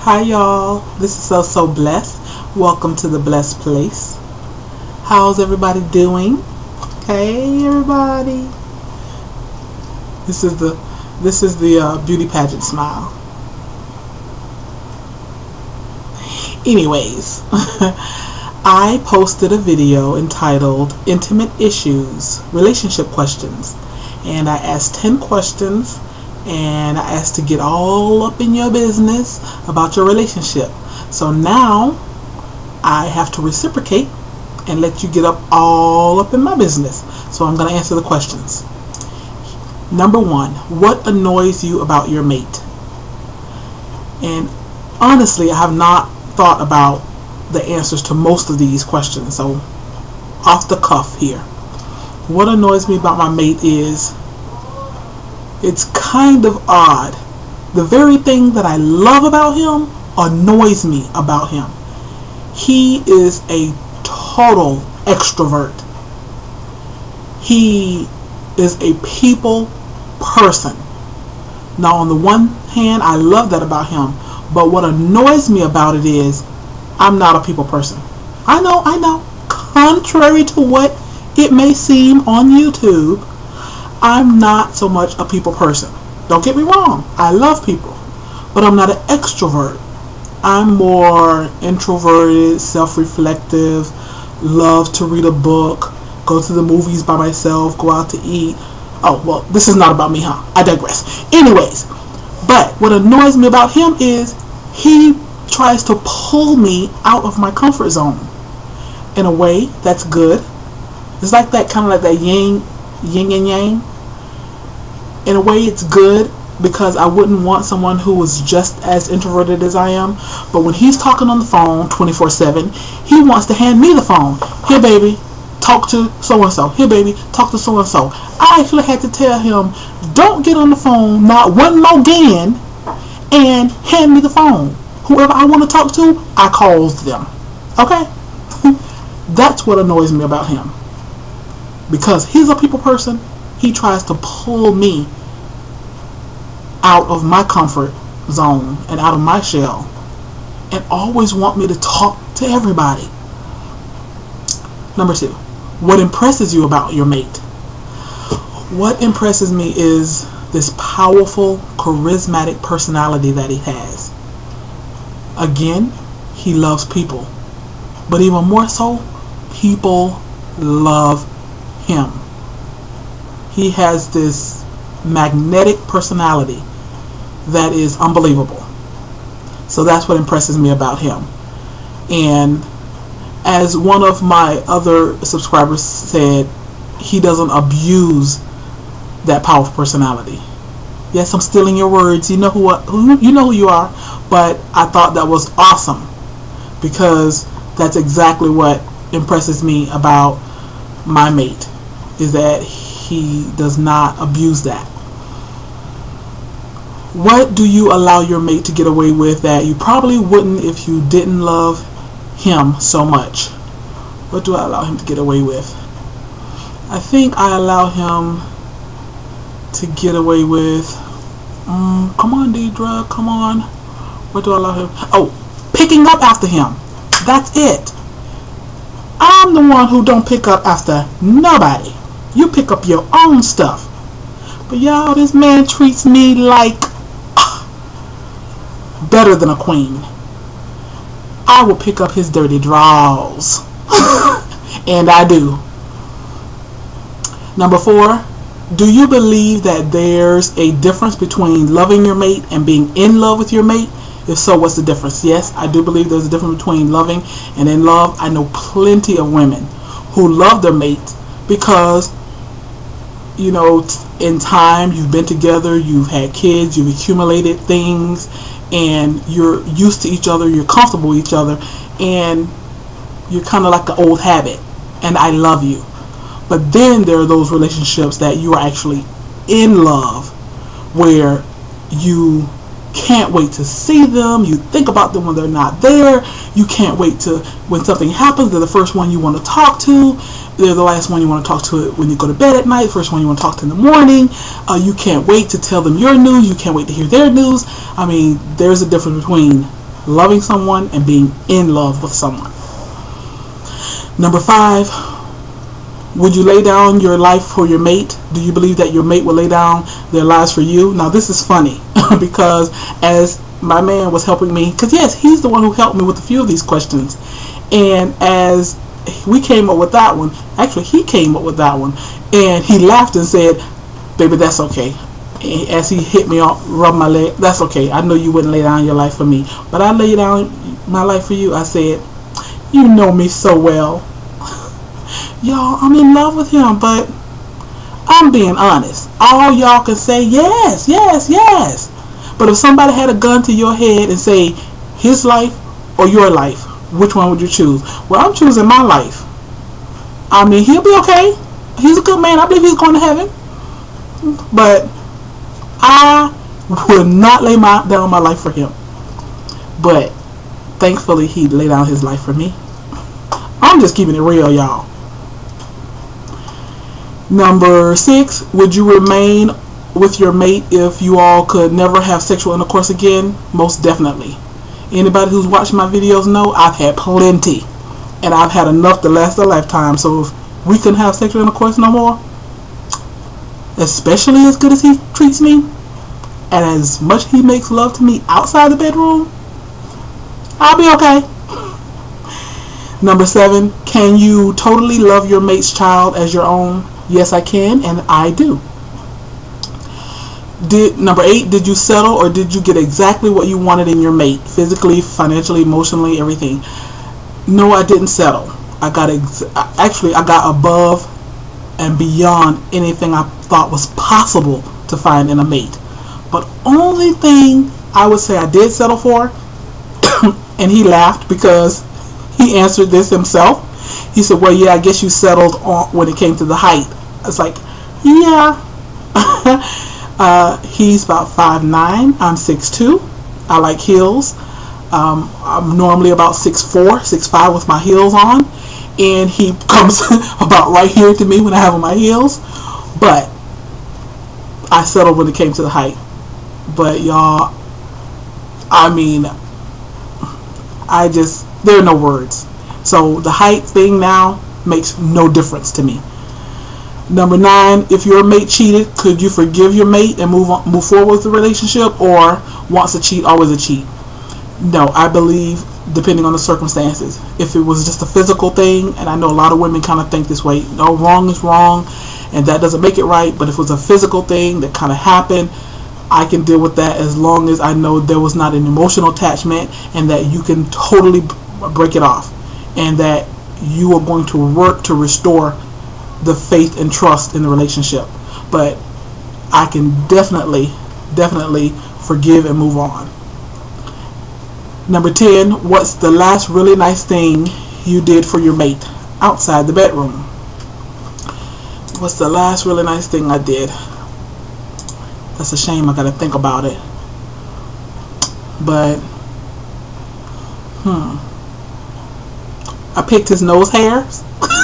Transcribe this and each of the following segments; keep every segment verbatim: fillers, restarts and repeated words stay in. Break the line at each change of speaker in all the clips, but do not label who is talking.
Hi y'all, this is so so blessed. Welcome to the blessed place. How's everybody doing? Hey everybody. This is the this is the uh, beauty pageant smile. Anyways, I posted a video entitled Intimate Issues, Relationship Questions, and I asked ten questions. And I asked to get all up in your business about your relationship. So now I have to reciprocate and let you get up all up in my business. So I'm going to answer the questions. Number one, what annoys you about your mate? And honestly, I have not thought about the answers to most of these questions. So off the cuff here. What annoys me about my mate is it's kind of odd. The very thing that I love about him annoys me about him. He is a total extrovert. He is a people person. Now, on the one hand, I love that about him, but what annoys me about it is I'm not a people person. I know, I know. Contrary to what it may seem on YouTube, I'm not so much a people person. Don't get me wrong. I love people. But I'm not an extrovert. I'm more introverted, self-reflective, love to read a book, go to the movies by myself, go out to eat. Oh, well, this is not about me, huh? I digress. Anyways, but what annoys me about him is he tries to pull me out of my comfort zone in a way that's good. It's like that, kind of like that yin, yin and yang. In a way, it's good because I wouldn't want someone who was just as introverted as I am. But when he's talking on the phone twenty-four seven, he wants to hand me the phone. Here, baby, talk to so-and-so. Here, baby, talk to so-and-so. I actually had to tell him, don't get on the phone, not one more again, and hand me the phone. Whoever I want to talk to, I calls them. Okay? That's what annoys me about him. Because he's a people person. He tries to pull me out of my comfort zone and out of my shell and always want me to talk to everybody. Number two, what impresses you about your mate? What impresses me is this powerful, charismatic personality that he has. Again, he loves people. But even more so, people love him. He has this magnetic personality that is unbelievable. So that's what impresses me about him. And as one of my other subscribers said, he doesn't abuse that powerful personality. Yes, I'm stealing your words. You know who, who you know who you are. But I thought that was awesome because that's exactly what impresses me about my mate, is that he does not abuse that. What do you allow your mate to get away with that you probably wouldn't if you didn't love him so much? What do I allow him to get away with? I think I allow him to get away with, um, come on Deidre, come on. What do I allow him? Oh, picking up after him. That's it. I'm the one who don't pick up after nobody. You pick up your own stuff. But y'all, this man treats me like uh, better than a queen. I will pick up his dirty drawers. And I do. Number four, do you believe that there's a difference between loving your mate and being in love with your mate? If so, what's the difference? Yes, I do believe there's a difference between loving and in love. I know plenty of women who love their mate because, you know, in time you've been together, you've had kids, you've accumulated things, and you're used to each other, you're comfortable with each other, and you're kind of like an old habit, and I love you. But then there are those relationships that you are actually in love, where you can't wait to see them, you think about them when they're not there, you can't wait to, when something happens, they're the first one you want to talk to, they're the last one you want to talk to when you go to bed at night, first one you want to talk to in the morning, uh, you can't wait to tell them your news, you can't wait to hear their news. I mean, there's a difference between loving someone and being in love with someone. Number five, would you lay down your life for your mate? Do you believe that your mate will lay down their lives for you? Now this is funny because as my man was helping me, because yes, he's the one who helped me with a few of these questions, and as we came up with that one, actually he came up with that one, and he laughed and said, baby, that's okay. And as he hit me off, rubbed my leg, that's okay. I know you wouldn't lay down your life for me, but I lay down my life for you. I said, you know me so well. Y'all, I'm in love with him, but I'm being honest. All y'all can say yes, yes, yes. But if somebody had a gun to your head and say his life or your life, which one would you choose? Well, I'm choosing my life. I mean, he'll be okay. He's a good man. I believe he's going to heaven. But I would not lay my, down my life for him. But thankfully, he laid down his life for me. I'm just keeping it real, y'all. Number six, would you remain with your mate if you all could never have sexual intercourse again? Most definitely. Anybody who's watching my videos know I've had plenty, and I've had enough to last a lifetime. So if we couldn't have sexual intercourse no more, especially as good as he treats me and as much he makes love to me outside the bedroom, I'll be okay. Number seven, can you totally love your mate's child as your own? Yes, I can, and I do. Did number eight, did you settle or did you get exactly what you wanted in your mate, physically, financially, emotionally, everything? No, I didn't settle. I got ex actually I got above and beyond anything I thought was possible to find in a mate. But only thing I would say I did settle for, and he laughed because he answered this himself. He said, well, yeah, I guess you settled on when it came to the height. I was like, yeah. uh, he's about five nine. I'm six two. I like heels. Um, I'm normally about six four, six five with my heels on. And he comes about right here to me when I have on my heels. But I settled when it came to the height. But y'all, I mean, I just, there are no words. So the height thing now makes no difference to me. Number nine, if your mate cheated, could you forgive your mate and move on, move forward with the relationship, or once a cheat, always a cheat? No, I believe depending on the circumstances. If it was just a physical thing, and I know a lot of women kind of think this way, no, wrong is wrong, and that doesn't make it right. But if it was a physical thing that kind of happened, I can deal with that as long as I know there was not an emotional attachment and that you can totally break it off, and that you are going to work to restore the faith and trust in the relationship. But I can definitely, definitely forgive and move on. Number ten, what's the last really nice thing you did for your mate outside the bedroom? What's the last really nice thing I did? That's a shame, I gotta think about it. But, hmm. I picked his nose hairs.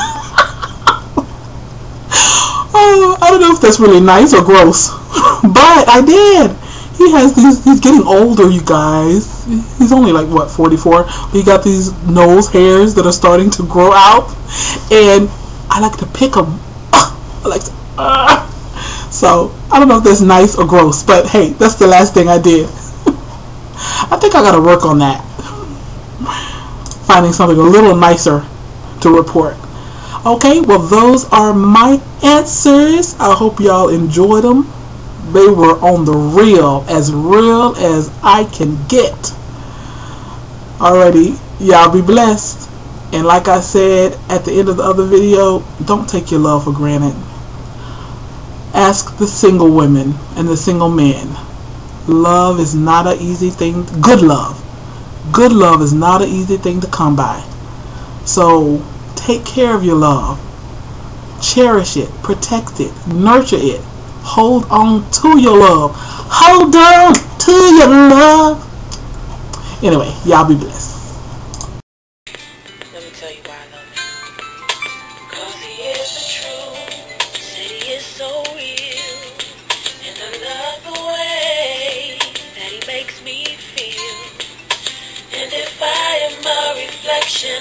Oh, I don't know if that's really nice or gross, but I did. He has these, he's getting older, you guys. He's only like, what, forty-four? But he got these nose hairs that are starting to grow out, and I like to pick them. I like to, uh. So, I don't know if that's nice or gross, but hey, that's the last thing I did. I think I gotta work on that. Finding something a little nicer to report. Okay, well, those are my answers. I hope y'all enjoyed them. They were on the real, as real as I can get. Alrighty, y'all be blessed. And like I said at the end of the other video, don't take your love for granted. Ask the single women and the single men. Love is not an easy thing. Good love. Good love is not an easy thing to come by. So take care of your love. Cherish it. Protect it. Nurture it. Hold on to your love. Hold on to your love. Anyway, y'all be blessed.
Let me tell you why I love him. Cause he is the truth. Said he is so real. And I love the way that he makes me feel.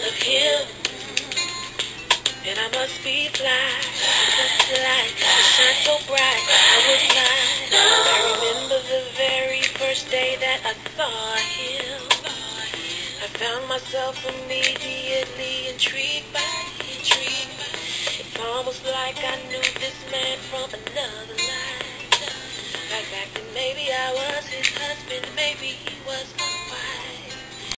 of him. And I must be fly, just like the shine so bright, I was blind. I remember the very first day that I saw him. I found myself immediately intrigued by him. It's almost like I knew this man from another